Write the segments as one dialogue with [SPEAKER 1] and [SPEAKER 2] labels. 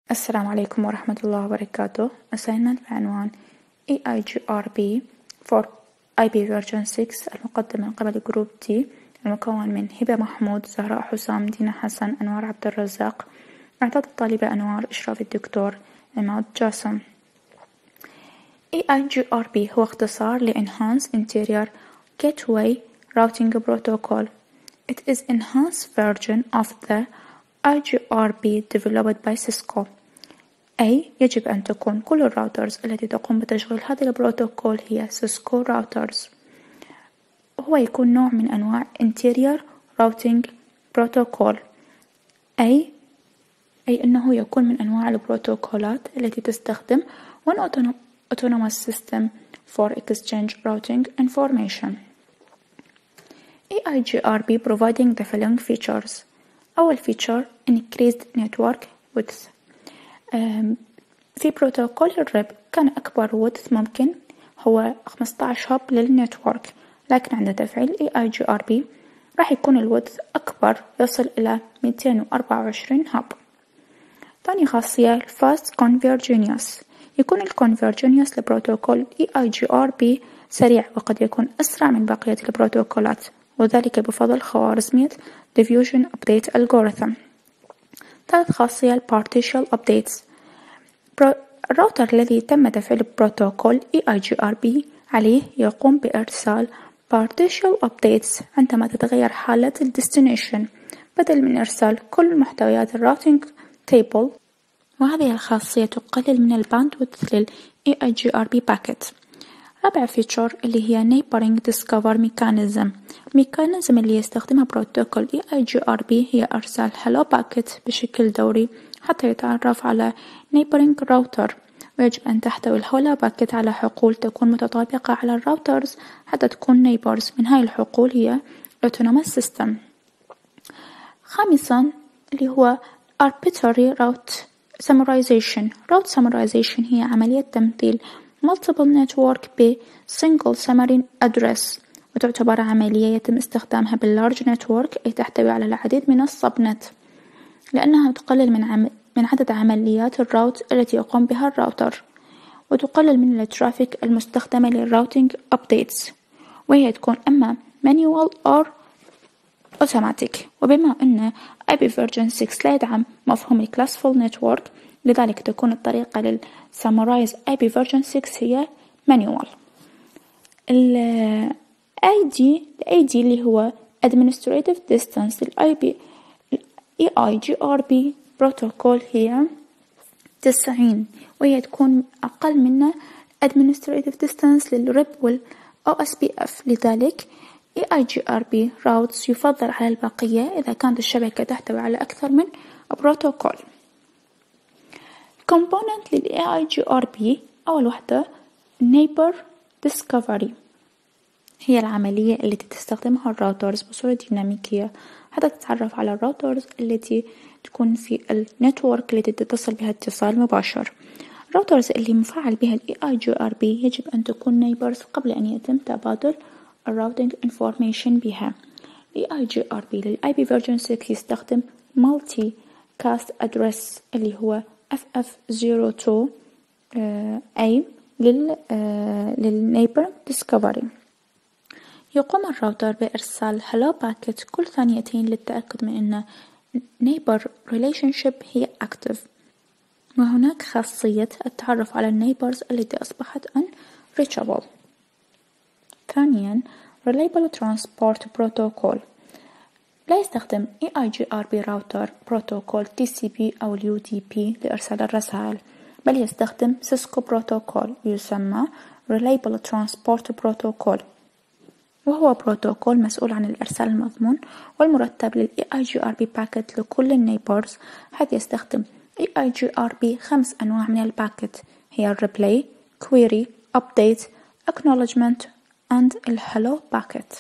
[SPEAKER 1] السلام عليكم ورحمة الله وبركاته. assignment بعنوان EIGRP for IP version 6 المقدم من قبل جروب T المكون من هبة محمود، زهراء حسام، دينا حسن، أنوار عبد الرزاق. إعداد الطالبة أنوار، إشراف الدكتور عماد جاسم. EIGRP هو اختصار ل Enhanced Interior Gateway Routing Protocol. It is enhanced version of the IGRP developed by Cisco. أي يجب أن تكون كل الراوترز التي تقوم بتشغيل هذا البروتوكول هي سيسكو راوترز. هو يكون نوع من أنواع Interior Routing Protocol، أي أنه يكون من أنواع البروتوكولات التي تستخدم One Autonomous System for Exchange Routing Information. EIGRP providing the following features. أول feature Increased Network Width. في بروتوكول الريب كان أكبر width ممكن هو 15 هاب للنتورك، لكن عند تفعيل EIGRP راح يكون الويدث أكبر، يصل إلى 224 هاب. ثاني خاصية Fast Convergence. يكون الكونفرجينيوس لبروتوكول EIGRP سريع وقد يكون أسرع من بقية البروتوكولات، وذلك بفضل خوارزمية Diffusion Update Algorithm. ثالث خاصية Partial Updates. الراوتر الذي تم تفعيل بروتوكول EIGRP عليه يقوم بإرسال Partial Updates عندما تتغير حالة الديستنيشن، بدل من إرسال كل محتويات الراوتينج تيبل، وهذه الخاصية تقلل من الباندويث لل EIGRP باكيت. رابع فيتشر اللي هي Neighboring Discover Mechanism. الميكانيزم اللي يستخدمها بروتوكول EIGRP هي إرسال Hello باكيت بشكل دوري حتى يتعرف على Neighboring Router، ويجب أن تحتوي الهولو باكيت على حقول تكون متطابقة على الراوترز حتى تكون Neighbors. من هاي الحقول هي Autonomous System. خامسا اللي هو Arbitrary Route Summarization. Route Summarization هي عملية تمثيل Multiple Network ب Single Summary Address، وتعتبر عملية يتم استخدامها باللارج نتورك، أي تحتوي على العديد من السبنت، لأنها تقلل من عدد عمليات الراوت التي يقوم بها الراوتر، وتقلل من الترافيك المستخدمة للراوتينج أبديتس، وهي تكون إما manual or automatic. وبما أن IP version 6 لا يدعم مفهوم Classful Network، لذلك تكون الطريقة للسامرايز IP version 6 هي manual. ال ID اللي هو Administrative Distance لل EIGRP بروتوكول هي 90، وهي تكون أقل من Administrative Distance للRIP وال OSPF. لذلك EIGRP routes يفضل على البقية إذا كانت الشبكة تحتوي على أكثر من بروتوكول. Component لل EIGRP أول وحدة Neighbor Discovery، هي العملية التي تستخدمها الراوترز بصورة ديناميكية حتى تتعرف على الراوترز التي تكون في النتورك التي تتصل بها اتصال مباشر. الراوترز اللي مفعل بها ال EIGRP يجب أن تكون neighbors قبل أن يتم تبادل الراوتينج information بها. EIGRP لل IP version 6 يستخدم multicast address اللي هو FF02 أي لل neighbor discovery. يقوم الراوتر بإرسال Hello باكيت كل ثانيتين للتأكد من أن Neighbor Relationship هي active، وهناك خاصية التعرف على النيبرز التي أصبحت unreachable. ثانيا Reliable Transport Protocol. لا يستخدم EIGRP راوتر بروتوكول TCP أو UDP لإرسال الرسائل، بل يستخدم سيسكو بروتوكول يسمى Reliable Transport Protocol، وهو بروتوكول مسؤول عن الإرسال المضمون والمرتب لل EIGRP باكيت لكل النيبرز، حيث يستخدم EIGRP 5 أنواع من الباكيت هي Replay, Query, Update, Acknowledgement and Hello باكيت.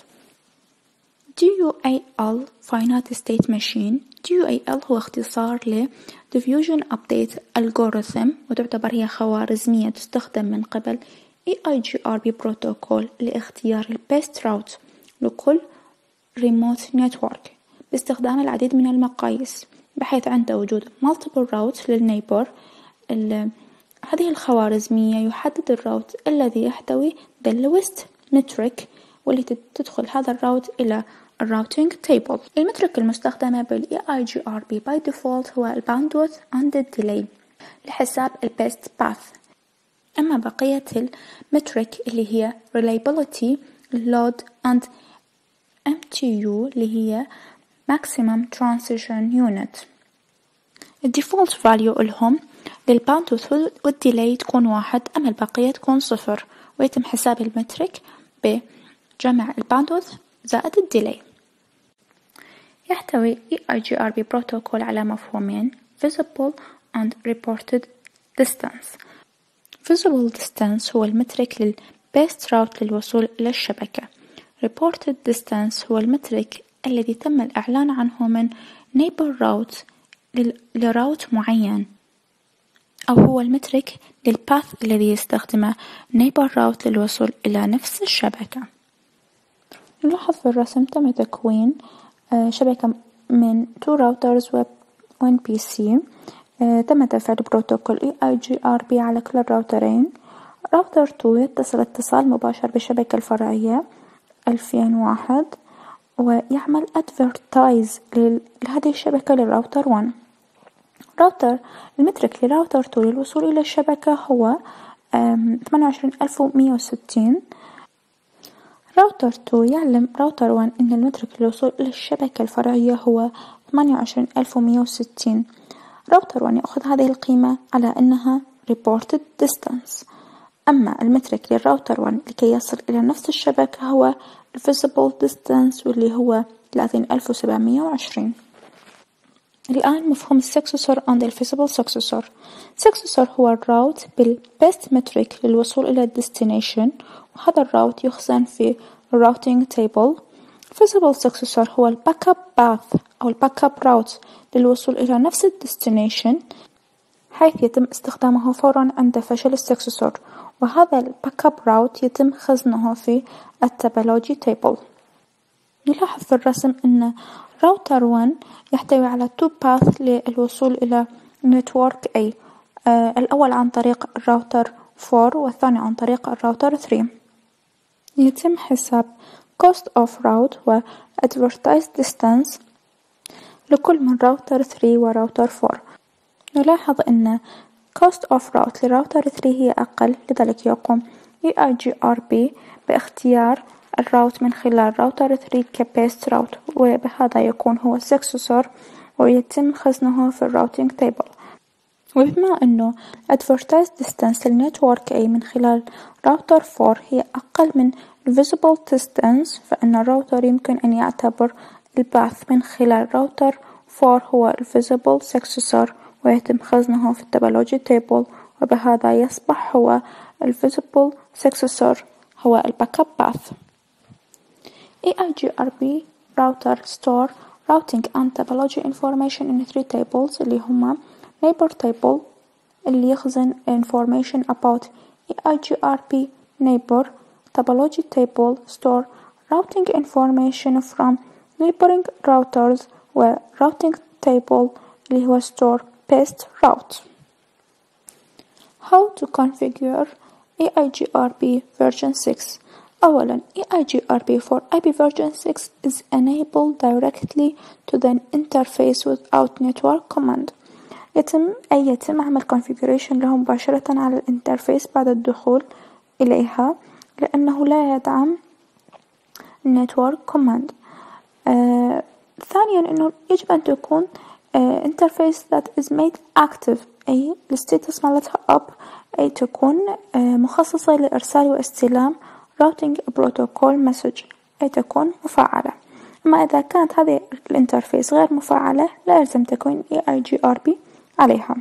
[SPEAKER 1] DUAL Finite State Machine. DUAL هو اختصار ل Diffusion Update Algorithm، وتعتبر هي خوارزمية تستخدم من قبل EIGRP بروتوكول لاختيار البيست راوت لكل ريموت نتورك باستخدام العديد من المقاييس، بحيث عند وجود multiple routes للنيبر هذه الخوارزمية يحدد الراوت الذي يحتوي the lowest metric واللي تدخل هذا الراوت إلى الراوتينج تيبل. المترك المستخدمة بال EIGRP by default هو الباندويث and delay لحساب البيست باث. أما بقية المترك اللي هي reliability, load and MTU اللي هي maximum transition unit. الديفولت فاليو لهم للباندويث والديلي تكون 1، أما البقية تكون 0، ويتم حساب المترك بجمع الباندويث زائد الديلي. يحتوي EIGRP بروتوكول على مفهومين visible and reported distance. visible distance هو المترك للبيست راوت للوصول إلى الشبكة. reported distance هو المترك الذي تم الإعلان عنه من neighbor route لراوت معين، أو هو المترك للباث الذي يستخدمه neighbor route للوصول إلى نفس الشبكة. نلاحظ في الرسم تم تكوين شبكة من 2 راوترز و 1 PC. تم تفعيل بروتوكول EIGRP على كل الراوترين. راوتر 2 يتصل اتصال مباشر بالشبكة الفرعية 2001 ويعمل advertise لهذه الشبكة للراوتر 1. المترك لراوتر 2 للوصول إلى الشبكة هو 28160. راوتر 2 يعلم راوتر 1 أن المترك للوصول إلى الشبكة الفرعية هو 28160. راوتر 1 يأخذ هذه القيمة على أنها reported distance. أما المترك للراوتر 1 لكي يصل إلى نفس الشبكة هو visible distance واللي هو 30720. الآن مفهوم السكسسور and الفيزيبل سكسسور. سكسسور هو الراوت بالبيست مترك للوصول إلى الديستنيشن، وهذا الراوت يخزن في الراوتينج تيبل. فيزيبل سكسسور هو الباك اب باث أو الباك اب راوت للوصول إلى نفس الديستنيشن، حيث يتم استخدامه فورا عند فشل السكسسور، وهذا الباك اب راوت يتم خزنه في التوبولوجي تيبل. نلاحظ في الرسم أن راوتر 1 يحتوي على 2 باث للوصول إلى نتورك A. الأول عن طريق الراوتر 4 والثاني عن طريق الراوتر 3. يتم حساب cost of route و advertised distance لكل من راوتر 3 وراوتر 4. نلاحظ أن cost of route لراوتر 3 هي أقل، لذلك يقوم EIGRP باختيار الراوت من خلال راوتر 3 كبيست راوت، وبهذا يكون هو السكسسور ويتم خزنه في الراوتينج تيبل. وبما أنه advertised distance للنتورك A من خلال راوتر 4 هي أقل من visible distance، فإن الراوتر يمكن أن يعتبر الباث من خلال راوتر 4 هو visible successor ويتم خزنه في التوبولوجي تيبل، وبهذا يصبح هو visible successor هو الباك اب باث. EIGRP router store routing and topology information in 3 tables اللي هما neighbor table اللي يخزن information about EIGRP neighbor. topology table store routing information from neighboring routers و routing table اللي هو store best route. How to configure EIGRP version 6. أولا EIGRP for IP version 6 is enabled directly to the interface without network command. يتم عمل configuration له مباشرة على الانترفيس بعد الدخول إليها، لأنه لا يدعم network command. ثانيا أنه يجب أن تكون interface that is made active، أي الستاتس مالتها up، أي تكون مخصصة لإرسال واستلام routing protocol message، أي تكون مفعلة. أما إذا كانت هذه الانترفيس غير مفعلة لا يلزم تكون EIGRP عليها.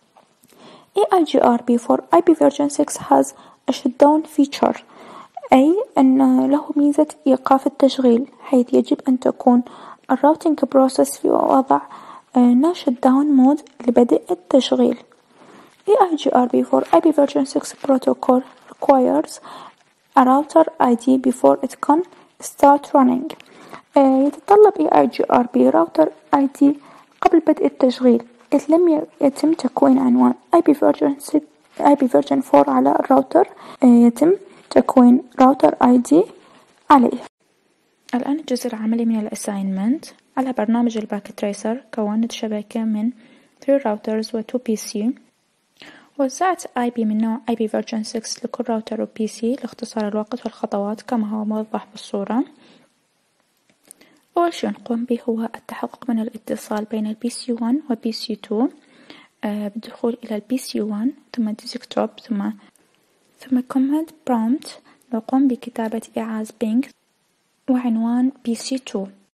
[SPEAKER 1] EIGRP for IP version 6 has a shutdown feature، أي أن له ميزة إيقاف التشغيل، حيث يجب أن تكون الراوتينج بروسيس في وضع no shutdown mode لبدء التشغيل. EIGRP for IP version 6 protocol requires a router ID before it can start running. يتطلب EIGRP router ID قبل بدء التشغيل إذ لم يتم تكوين عنوان IP version 4 على الراوتر، يتم تكوين راوتر ID عليه. الآن الجزء العملي من الأساينمنت. على برنامج الباك تريسر كونت شبكة من 3 راوترز و 2 PC. وزعت IP من نوع IP version 6 لكل راوتر و PC لاختصار الوقت والخطوات كما هو موضح بالصورة. أول شيء نقوم به هو التحقق من الاتصال بين ال PC1 و PC2 بالدخول إلى ال PC1 ثم ديسكتوب ثم command prompt. نقوم بكتابة إعاز ping وعنوان PC2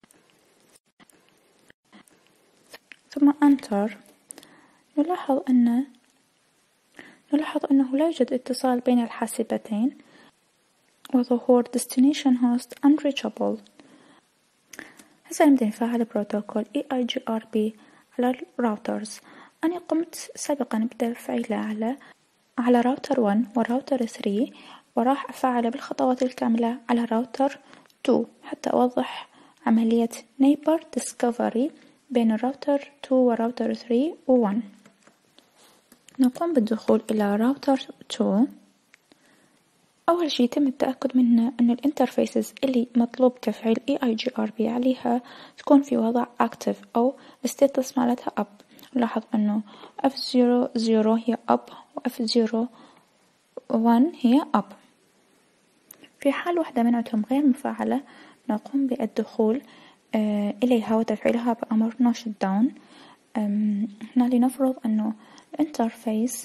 [SPEAKER 1] ثم Enter. نلاحظ أنه لا يوجد اتصال بين الحاسبتين وظهور destination host unreachable. هسه نبدأ نفعل بروتوكول EIGRP على الراوترز. أنا قمت سابقا بتفعيله على راوتر 1 وراوتر 3 وراح أفعله بالخطوات الكاملة على راوتر 2 حتى أوضح عملية neighbor discovery بين الراوتر 2 وراوتر 3 و 1. نقوم بالدخول إلى راوتر 2. أول شيء يتم التأكد منه أن الانترفيسز اللي مطلوب تفعيل EIGRP عليها تكون في وضع active أو status مالتها up. نلاحظ أنه F00 هي up و F01 هي up. في حال واحدة منعتهم غير مفعلة نقوم بالدخول إليها وتفعيلها بأمر no shutdown. هنا لنفرض أنه الانترفيس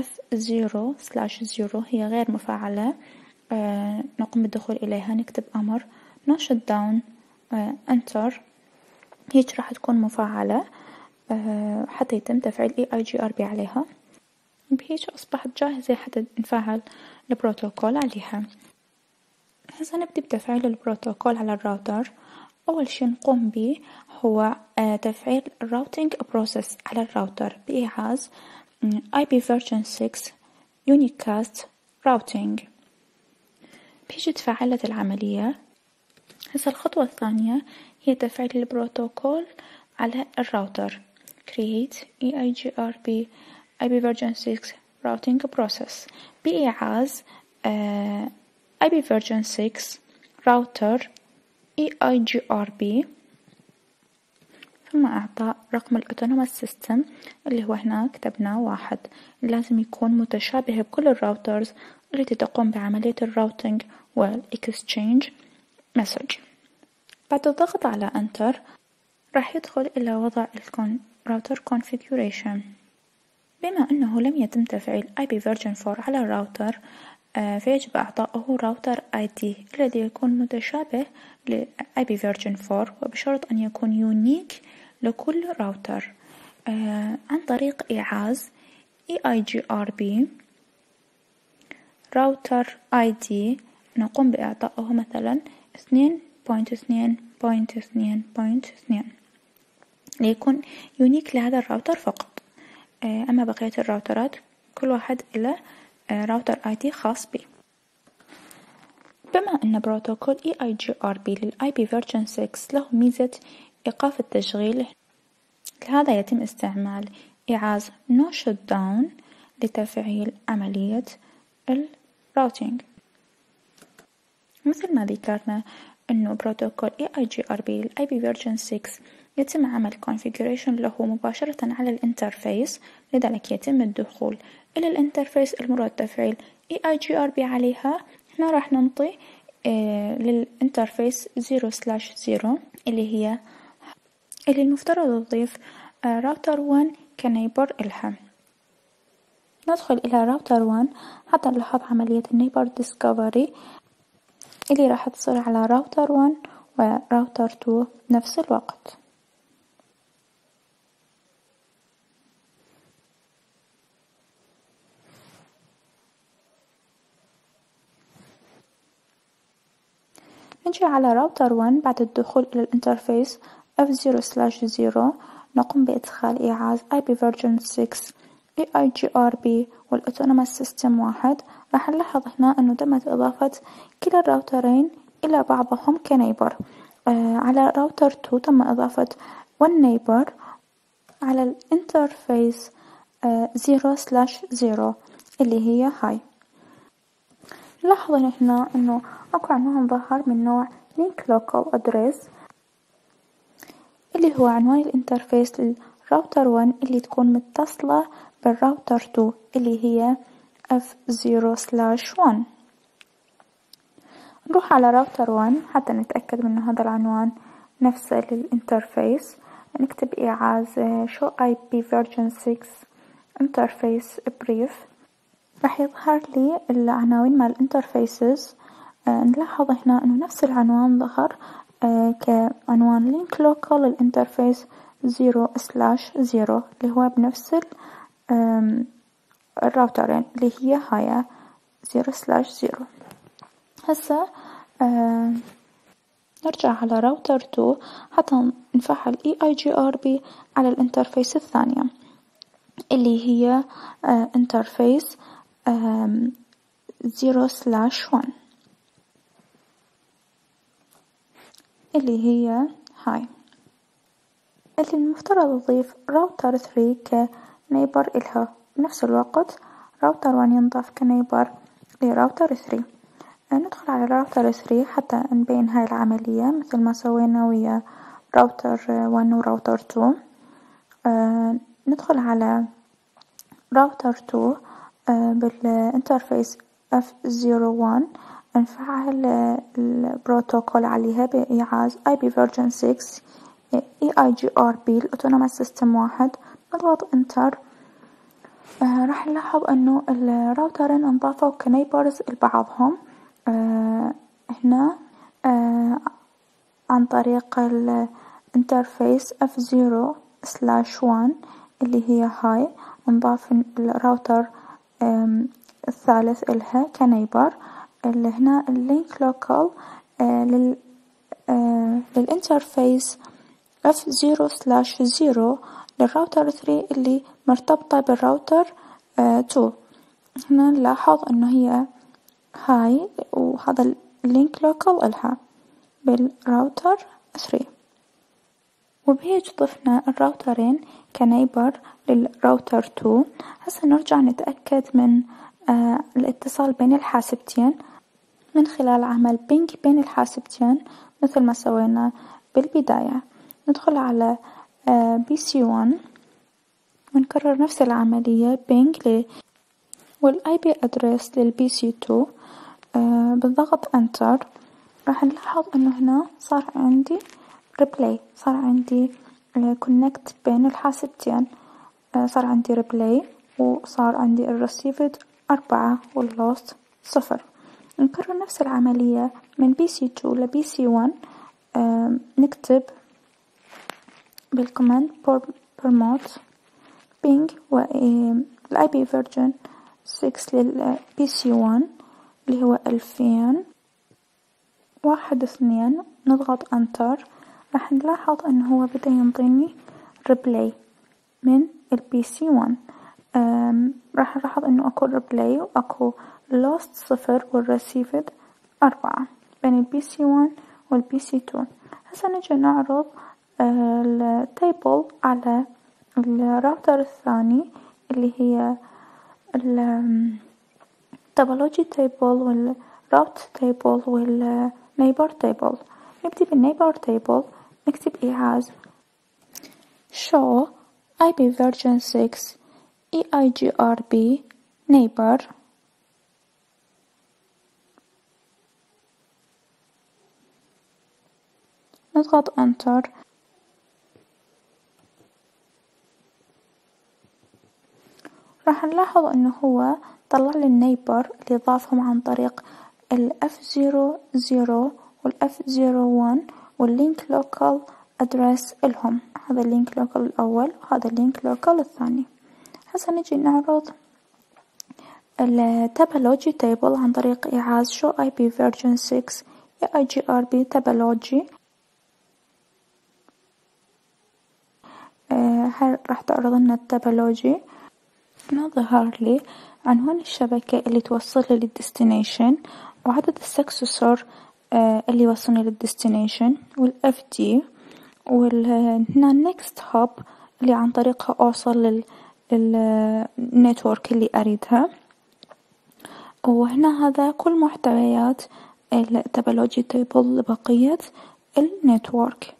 [SPEAKER 1] F0/0 هي غير مفعلة، نقوم بالدخول إليها نكتب أمر no shutdown enter. هيك راح تكون مفعلة حتى يتم تفعيل EIGRP عليها. بهيك أصبحت جاهزة حتى نفعل البروتوكول عليها. هسه نبدأ بتفعيل البروتوكول على الراوتر. أول شي نقوم به هو تفعيل الراوتينج بروسيس على الراوتر بإيعاز IP version 6 unicast routing. بيجي تفعلت العملية. هسه الخطوة الثانية هي تفعيل البروتوكول على الراوتر create EIGRP IP version 6 routing process بإيعاز IP version 6 راوتر EIGRP ثم إعطاء رقم الأوتونوموس سيستم اللي هو هنا كتبناه 1. لازم يكون متشابه بكل الراوترز التي تقوم بعملية الراوتينج والإكستشينج مسج. بعد الضغط على Enter راح يدخل إلى وضع راوتر configuration. بما أنه لم يتم تفعيل IP version 4 على الراوتر فيجب إعطائه راوتر ID الذي يكون متشابه ل IP version 4 وبشرط أن يكون يونيك لكل راوتر عن طريق إيعاز EIGRP راوتر ID. نقوم بإعطائه مثلا 2.2.2.2 ليكون يونيك لهذا الراوتر فقط. أما بقية الراوترات كل واحد إلى راوتر ID خاص به. بما أن بروتوكول EIGRP للIP version 6 له ميزة إيقاف التشغيل، لهذا يتم استعمال إعاز no shutdown لتفعيل عملية الراوتينج. مثل ما ذكرنا أنه بروتوكول EIGRP للIP version 6 يتم عمل configuration له مباشرة على الانترفيس، لذلك يتم الدخول إلى الانترفيس المراد تفعيل EIGRP عليها. هنا راح ننطي للانترفيس 0/0 اللي المفترض نضيف راوتر 1 كنيبر إلها. ندخل إلى راوتر 1 حتى نلاحظ عملية النيبر ديسكفري اللي راح تصير على راوتر 1 وراوتر 2 بنفس الوقت. نجي على راوتر 1 بعد الدخول إلى الانترفيس F0/0 نقوم بإدخال إيعاز IP version 6 EIGRP والأوتونوموس سيستم 1. راح نلاحظ هنا أنه تمت إضافة كلا الراوترين إلى بعضهم كنيبر. على راوتر 2 تم إضافة one neighbor على الانترفيس 0/0 اللي هي هاي. نلاحظ هنا انه اكو عنوان ظهر من نوع link local address اللي هو عنوان الانترفيس للراوتر 1 اللي تكون متصلة بالراوتر 2 اللي هي F0/1. نروح على راوتر 1 حتى نتأكد من هذا العنوان نفسه للانترفيس. نكتب إيعاز show IP version 6 interface brief. راح يظهر لي العناوين مع الانترفيسز. نلاحظ هنا انه نفس العنوان ظهر كعنوان link local للانترفيس 0/0 اللي هو بنفس الراوترين اللي هي هاي 0/0. هسا نرجع على راوتر 2 حتى نفعل EIGRP على الانترفيس الثانية اللي هي انترفيس 0/1 اللي هي هاي. اللي المفترض أضيف راوتر 3 كنيبر إلها. بنفس الوقت راوتر 1 ينضاف كنيبر لراوتر 3. ندخل على راوتر 3 حتى نبين هاي العملية مثل ما سوينا ويا راوتر 1 وراوتر 2. ندخل على راوتر 2 بالانترفيس F01. نفعل البروتوكول عليها بإيعاز IP version 6 EIGRP الأوتونوموس سيستم 1. نضغط انتر. راح نلاحظ انه الراوترين انضافوا كنيبرز لبعضهم هنا عن طريق الانترفيس F0/1 اللي هي هاي. انضاف الراوتر الثالث إلها كنيبر اللي هنا اللينك لوكال للانترفيس F0/0 للراوتر 3 اللي مرتبطة بالراوتر 2. هنا نلاحظ انه هي هاي وهذا اللينك لوكال إلها بالراوتر 3. وبهيج ضفنا الراوترين كنيبر للراوتر 2. هسا نرجع نتأكد من الاتصال بين الحاسبتين من خلال عمل بينج بين الحاسبتين مثل ما سوينا بالبداية. ندخل على PC1 ونكرر نفس العملية بينج والاي بي ادريس للPC2. بالضغط انتر راح نلاحظ انه هنا صار عندي ريبلاي. صار عندي كونكت بين الحاسبتين. صار عندي ريبلاي وصار عندي الريسيفد 4 واللوست 0. نكرر نفس العملية من PC2 لPC1. نكتب بالكوماند promote ping والاي بي version 6 للPC1 اللي هو 2001 نضغط انتر. راح نلاحظ انه هو بدأ ينطيني ريبلاي من الPC1. راح نلاحظ انه اكو ريبلاي واكو lost 0 والريسيفد 4 بين الPC1 والPC2. هسا نجي نعرض التيبل على الراوتر الثاني اللي هي التوبولوجي تيبل والراوت تيبل والنيبر تيبل. نبدي بالنيبر تيبل. نكتب إيعاز show IP version 6 EIGRP neighbor. نضغط انتر. راح نلاحظ انه هو طلع لي النيبر اللي ضافهم عن طريق ال F00 وال F01 واللينك لوكال ادريس الهم. هذا اللينك لوكال الاول وهذا اللينك لوكال الثاني. هسا نجي نعرض التوبولوجي تيبل عن طريق إيعاز show IP version 6 EIGRP توبولوجي. هاي راح تعرض لنا التوبولوجي. هنا ظهر لي عنوان الشبكة اللي توصل لي للديستنيشن وعدد السكسسور اللي يوصلني للديستنيشن والFD. وهنا next hop اللي عن طريقها أوصل للنتورك اللي أريدها. وهنا هذا كل محتويات التوبولوجي تيبل لبقية النتورك.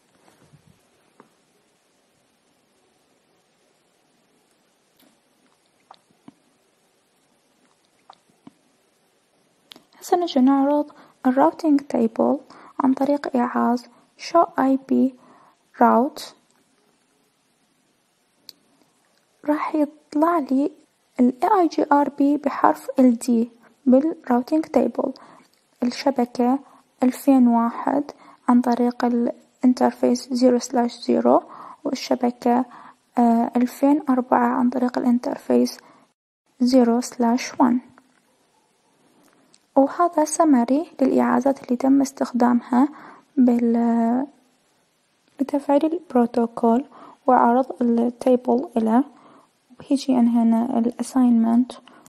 [SPEAKER 1] هسه نجي نعرض الراوتينج تيبل عن طريق إيعاز show IP route. راح يطلع لي ال AIGRB بحرف ال D بالراوتينج تيبل. الشبكة 2001 عن طريق الانترفيس 0/0، والشبكة 2004 عن طريق الانترفيس 0/1. وهذا سمري للإعازات اللي تم استخدامها بتفعيل البروتوكول وعرض التيبل إله. وهيجي هنا الأساينمنت